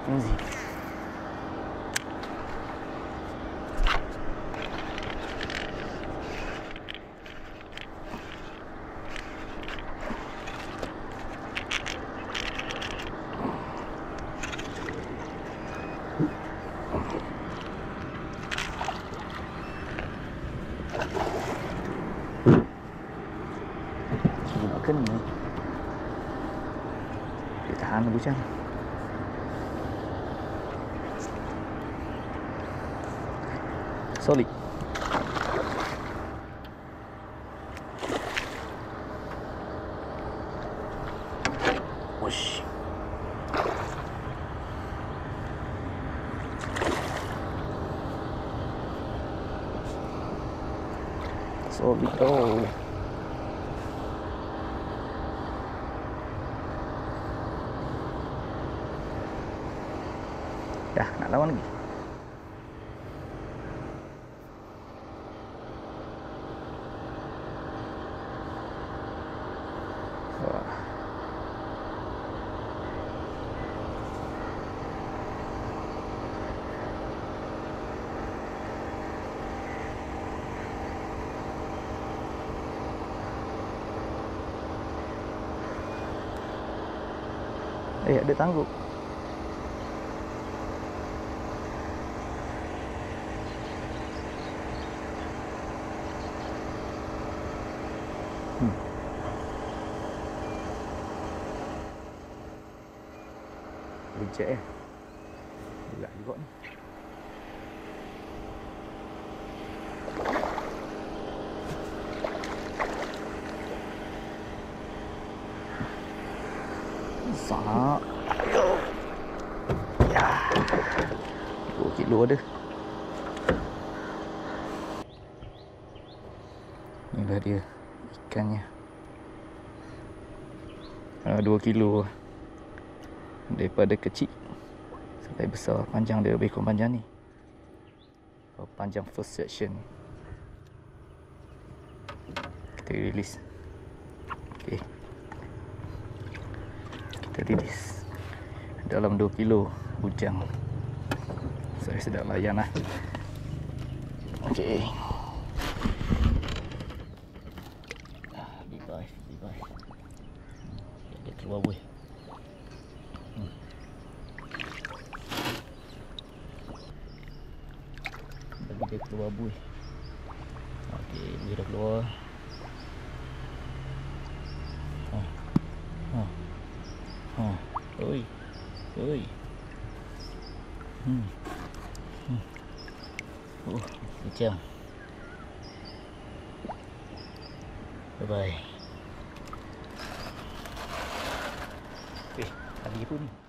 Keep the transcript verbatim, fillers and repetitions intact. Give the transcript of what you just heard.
Easy. Kena dia tahan hujan. Solid. Wush. Solid tu. Dah, nak lawan lagi. Wah. Eh, ada tangguk. Hmm. Reject eh. Berat juga ni. Besar. Ya. dua kilo ada. Inilah dia ikannya. Uh, dua kilo daripada kecil sampai besar. Panjang dia, ekor panjang ni. Oh, panjang first section. Kita release. Okey. Kita release. Dalam dua kilo bujang. Saya sedap layan lah. Okey. Dia keluar buih. Hmm. Bagi dia keluar buih. Okey, buih dah keluar. Ha. Ha. Ha. Oi. Oi. Hmm. Hmm. Oh, macam. Bye bye. Eh, lagi pun ni.